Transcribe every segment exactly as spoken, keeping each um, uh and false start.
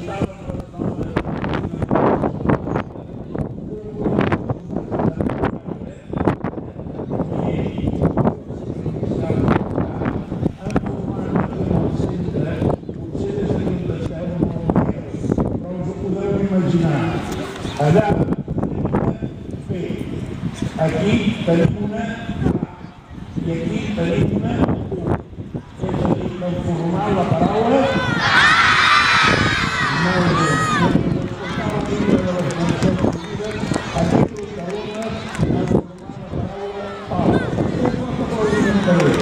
Allà, aquí tenim una i aquí tenim una u. És a dir, que formar la paraula molt bé. Mentre escoltava el llibre de les cançons antigues, aquest grup d'alumnes ha format la paraula pau. És la que podríem tenir.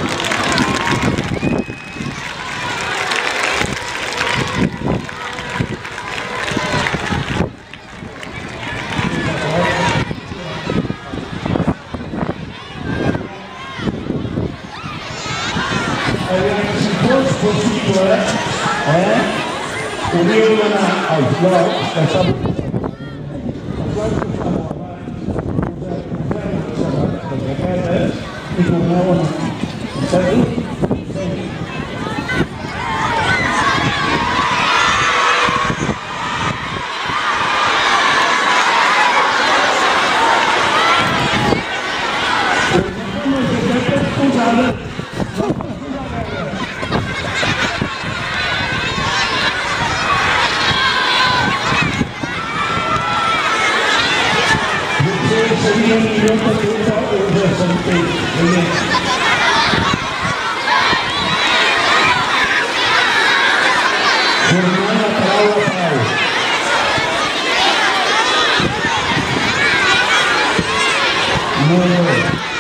Si fos possible, eh, podríeu anar als blocs que s'han els blocs que estan abans, poseu les jaquetes i torneu aquí. Enteneu? Seria millor que tothom us sentís. Formar la paraula pau. Molt bé.